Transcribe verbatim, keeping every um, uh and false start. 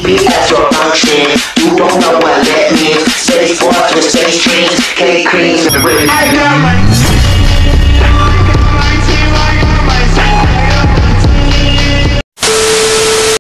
be at your function. You don't know what that means. Space force with space dreams, cake creams and rhythm. I got my